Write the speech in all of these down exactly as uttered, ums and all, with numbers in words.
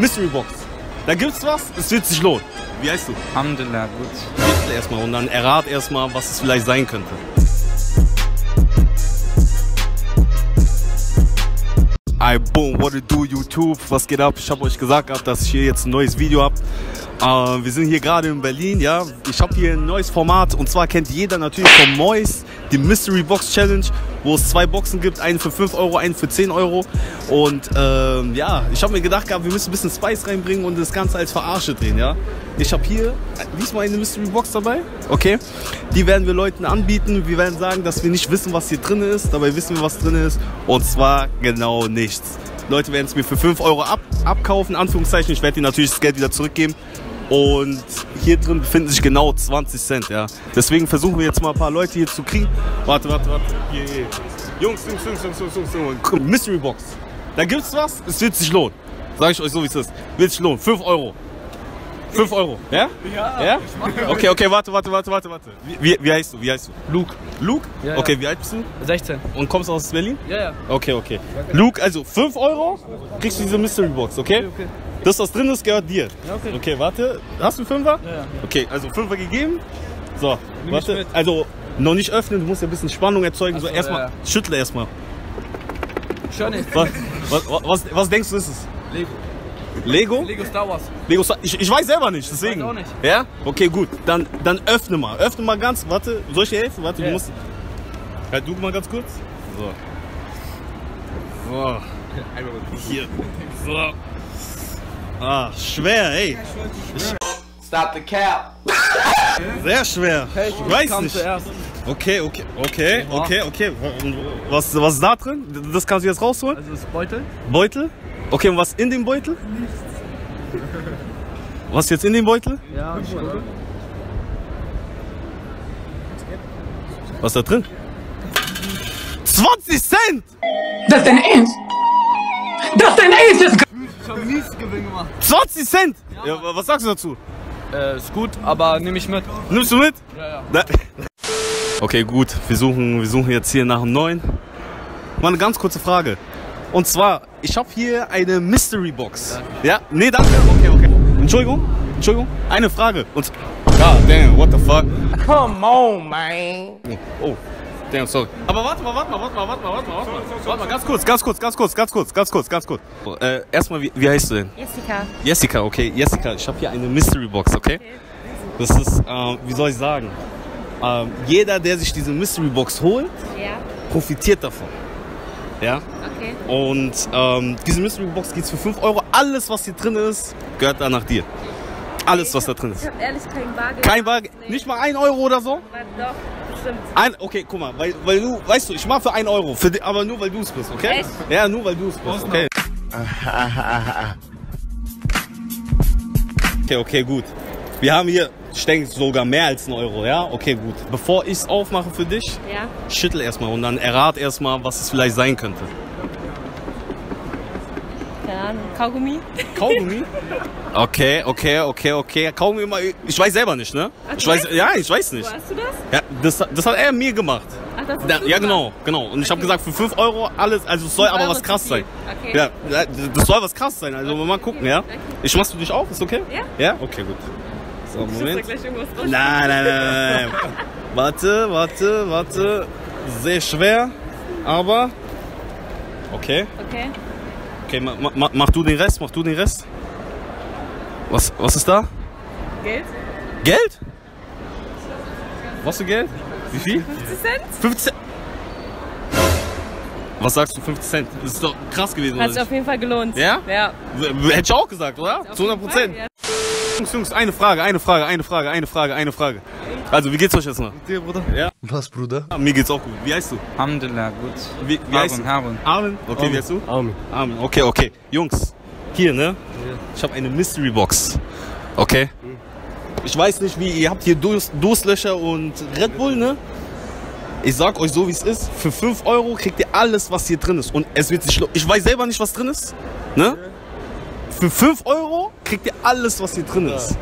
Mystery Box. Da gibt's was, es wird sich lohnen. Wie heißt du? Alhamdulillah, gut. Erstmal und dann errat erstmal, was es vielleicht sein könnte. Ey, boom, what it do, YouTube? Was geht ab? Ich habe euch gesagt gehabt, dass ich hier jetzt ein neues Video habe. Äh, wir sind hier gerade in Berlin, ja. Ich habe hier ein neues Format und zwar kennt jeder natürlich von Mois die Mystery Box Challenge, wo es zwei Boxen gibt, einen für fünf Euro, einen für zehn Euro. Und ähm, ja, ich habe mir gedacht gehabt, wir müssen ein bisschen Spice reinbringen und das Ganze als Verarsche drehen, ja. Ich habe hier diesmal eine Mystery Box dabei, okay. Die werden wir Leuten anbieten. Wir werden sagen, dass wir nicht wissen, was hier drin ist. Dabei wissen wir, was drin ist. Und zwar genau nichts. Leute werden es mir für fünf Euro ab, abkaufen, Anführungszeichen. Ich werde ihnen natürlich das Geld wieder zurückgeben. Und hier drin befinden sich genau zwanzig Cent, ja. Deswegen versuchen wir jetzt mal ein paar Leute hier zu kriegen. Warte, warte, warte. Hier, hier. Jungs, Jungs, Jungs, Jungs, Jungs, Jungs, Jungs. Mystery Box. Da gibt's was, es wird sich lohnen. Sag ich euch so, wie es ist. Wird sich lohnen. fünf Euro. fünf Euro. Ja? Ja. Ja? Okay, okay, warte, warte, warte, warte, warte. Wie, wie, wie heißt du? Wie heißt du? Luke. Luke? Ja, okay, ja. wie alt bist du? sechzehn. Und kommst du aus Berlin? Ja, ja. Okay, okay. Luke, also fünf Euro kriegst du diese Mystery Box, okay? Okay, okay. Das, was drin ist, gehört dir. Ja, okay. Okay, warte. Hast du einen Fünfer? Ja, ja. Okay, also Fünfer gegeben. So, Nimm warte. mich mit. Also noch nicht öffnen, du musst ja ein bisschen Spannung erzeugen. Ach So, so, erstmal, ja, ja. schüttle erstmal. Schon nicht. Was, was, was, was denkst du, ist es? Lego. Lego? Lego Star Wars. Lego Star ich, ich weiß selber nicht, deswegen. Ich weiß auch nicht. Ja? Okay, gut. Dann, dann öffne mal. Öffne mal ganz. Warte, soll ich dir helfen? Warte, Ja. du musst. Halt du mal ganz kurz. So. So. Hier. So. Ah, schwer, ey. Stop the cap. Sehr schwer. Hey, ich weiß kam nicht. zuerst. Okay, okay, okay, okay, okay. Was, was ist da drin? Das kannst du jetzt rausholen? Also das Beutel. Beutel? Okay, und was in dem Beutel? Was ist jetzt in dem Beutel? Ja, ich gucke. Was ist da drin? zwanzig Cent! Das ist dein Ernst? Das ist dein Ernst? Jetzt Ich hab mies Gewinn gemacht. zwanzig Cent! Ja, was sagst du dazu? Äh, ist gut, aber nehme ich mit. Nimmst du mit? Ja, ja. Na- Okay, gut. Wir suchen, wir suchen jetzt hier nach einem neuen. Mal eine ganz kurze Frage. Und zwar, ich habe hier eine Mystery Box. Ja? Nee, danke. Okay, okay. Entschuldigung. Entschuldigung. Eine Frage. Und God damn, what the fuck? Come on, man. Oh, damn, sorry. Aber warte mal, warte mal, warte mal, warte mal, warte mal, warte mal. Warte mal, ganz kurz, ganz kurz, ganz kurz, ganz kurz, ganz kurz, ganz kurz. Äh, erstmal, wie, wie heißt du denn? Jessica. Jessica, okay. Jessica, ich habe hier eine Mystery Box, okay? Das ist, ähm, wie soll ich sagen? Ähm, jeder, der sich diese Mystery Box holt, Ja. profitiert davon. Ja? Okay. Und ähm, diese Mystery Box geht für fünf Euro. Alles, was hier drin ist, gehört dann nach dir. Alles, was da drin Ich ist. habe ehrlich kein Bargeld. Kein Bargeld, Nee. nicht mal ein Euro oder so? War doch, bestimmt. Ein, okay, guck mal, weil, weil du, weißt du, ich mach für ein Euro, für, di- aber nur weil du es bist, okay? Echt? Ja, nur weil du es bist, okay? Okay, okay, gut. Wir haben hier, ich denke, sogar mehr als ein Euro, ja? Okay, gut. Bevor ich es aufmache für dich, Ja. schüttel erstmal und dann errat erstmal, was es vielleicht sein könnte. Keine Ahnung. Kaugummi? Kaugummi? Okay, okay, okay, okay. Kaugummi immer, ich weiß selber nicht, ne? Ach, du Ich weiß, weißt ja, ich weiß nicht. Wo hast du das? Ja, das, das hat er mir gemacht. Ach, das ist Da, super. ja, genau, genau. Und ich habe Okay. gesagt, für fünf Euro alles, also es soll fünf aber Euro was krass zu sein. viel. Okay. Ja, das soll was krass sein, also mal gucken, ja? Okay. Ich machst du dich auf, ist okay? Ja. Ja? Okay, gut. So, Ich muss da Moment. gleich irgendwas raus. Nein, nein, nein, nein, nein. Warte, warte, warte. Sehr schwer, aber okay. Okay. Okay, ma, ma, mach du den Rest, mach du den Rest. Was, was ist da? Geld? Geld? Was für Geld? Wie viel? fünfzig Cent? fünfzig Cent. Was sagst du, fünfzig Cent? Das ist doch krass gewesen, Hat oder sich auf jeden Fall gelohnt. Ja? Ja. nicht? Hätte ich auch gesagt, oder? Auf Zu hundert jeden Fall, Prozent. ja. Jungs, Jungs, eine Frage, eine Frage, eine Frage, eine Frage, eine Frage. Also, wie geht's euch jetzt mal? Dir, Bruder? Ja? Was, Bruder? Ah, mir geht's auch gut. Wie heißt du? Alhamdulillah, gut. Wie, wie heißt du? Harun. Armin? Okay, wie heißt du? Armin. Armin. Okay, okay. Jungs, hier, ne? Ich habe eine Mystery Box. Okay? Ich weiß nicht, wie, ihr habt hier Durst, Durstlöcher und Red Bull, ne? Ich sag euch so, wie es ist. Für fünf Euro kriegt ihr alles, was hier drin ist. Und es wird sich... Ich weiß selber nicht, was drin ist. Ne? Für fünf Euro kriegt ihr alles, was hier drin ist.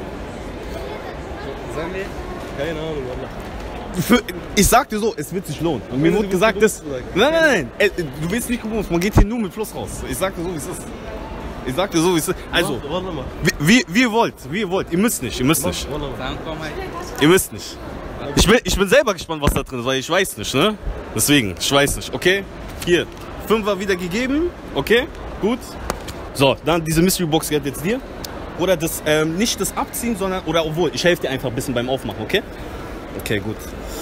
Keine Ahnung, Wallah. Für, ich sag dir so, es wird sich lohnen. Und mir wurde gesagt, das... Nein, nein, nein. Äh, Du willst nicht gewusst. Man geht hier nur mit Plus raus. Ich sag dir so, wie es ist. Ich sag dir so, wie es ist. Also, wie, wie, wie ihr wollt, wie ihr wollt. Ihr müsst nicht, ihr müsst nicht. Ihr müsst nicht. Ich bin, ich bin selber gespannt, was da drin ist, weil ich weiß nicht, ne? Deswegen, ich weiß nicht, okay? Hier, Fünfer wieder gegeben, okay? Gut. So, dann diese Mystery Box gehört jetzt dir. Oder das, ähm, nicht das Abziehen, sondern, oder obwohl, ich helfe dir einfach ein bisschen beim Aufmachen, okay? Okay, gut.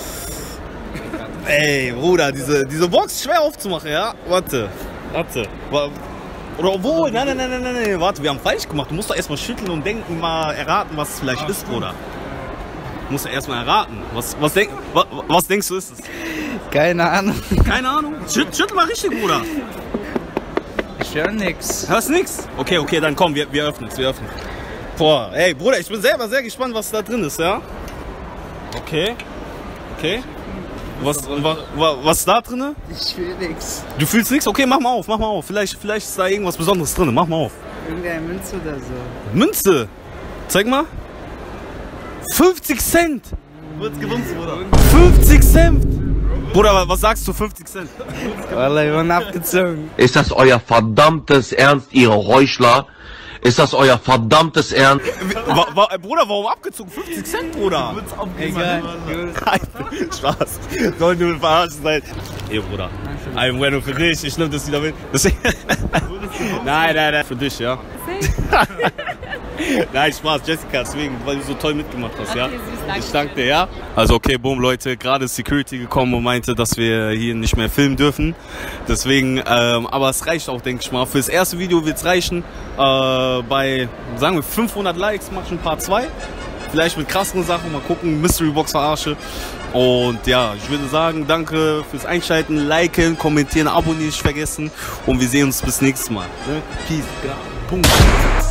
Ey, Bruder, diese, diese Box ist schwer aufzumachen, ja? Warte, warte. Oder obwohl, nein, nein, nein, nein, nein, nein, warte, wir haben falsch gemacht. Du musst doch erstmal schütteln und denken, mal erraten, was es vielleicht ist, Bruder. Du musst ja erstmal erraten. Was, was, denk, was, was denkst du, ist es? Keine Ahnung. Keine Ahnung? Schütt, schüttel mal richtig, Bruder. Ich höre nix. Hörst nix? Okay, okay, dann komm, wir, wir öffnen es, wir öffnen. Boah, ey, Bruder, ich bin selber sehr gespannt, was da drin ist, ja? Okay, okay. Was, was, was ist da drin? Ich will nix. Du fühlst nichts? Okay, mach mal auf, mach mal auf. Vielleicht, vielleicht ist da irgendwas Besonderes drin. Mach mal auf. Irgendeine Münze oder so. Münze? Zeig mal. fünfzig Cent. Wird's gewonnen, Bruder. fünfzig Cent. Bruder, was sagst du? fünfzig Cent. Wallah, wir wurden abgezogen. Ist das euer verdammtes Ernst, ihr Heuchler? Ist das euer verdammtes Ernst? Wa wa Bruder, warum abgezogen? fünfzig Cent, Bruder. Egal. Spaß. Soll nur verarscht sein. Ey, Bruder. Ein Bueno für dich. Ich nehm das wieder mit. Das nein, nein, nein. Für dich, ja. Nein, Spaß, Jessica, deswegen, weil du so toll mitgemacht hast, Okay, ja? süß, danke. Ich danke dir, ja? Also okay, boom, Leute, gerade ist Security gekommen und meinte, dass wir hier nicht mehr filmen dürfen. Deswegen, ähm, aber es reicht auch, denke ich mal. Für das erste Video wird es reichen. Äh, bei, sagen wir, fünfhundert Likes mach ich ein paar zwei. Vielleicht mit krassen Sachen, mal gucken, Mystery Box verarsche. Und ja, ich würde sagen, danke fürs Einschalten, liken, kommentieren, abonnieren nicht vergessen. Und wir sehen uns bis nächstes Mal. Ne? Peace. Ja. Punkt.